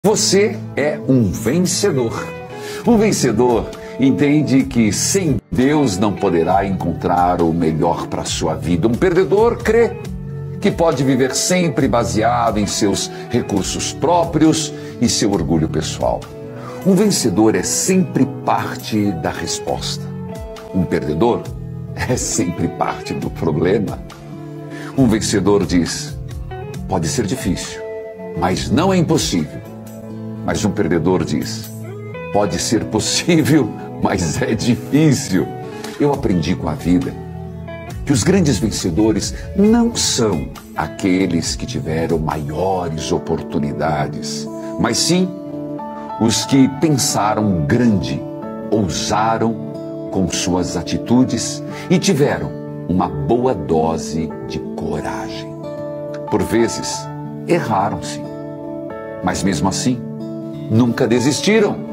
Você é um vencedor. Um vencedor entende que sem Deus não poderá encontrar o melhor para a sua vida. Um perdedor crê que pode viver sempre baseado em seus recursos próprios e seu orgulho pessoal. Um vencedor é sempre parte da resposta. Um perdedor é sempre parte do problema. Um vencedor diz: pode ser difícil, mas não é impossível. Mas um perdedor diz: pode ser possível, mas é difícil. Eu aprendi com a vida que os grandes vencedores não são aqueles que tiveram maiores oportunidades, mas sim os que pensaram grande, ousaram com suas atitudes e tiveram uma boa dose de coragem. Por vezes, erraram sim, mas mesmo assim, nunca desistiram.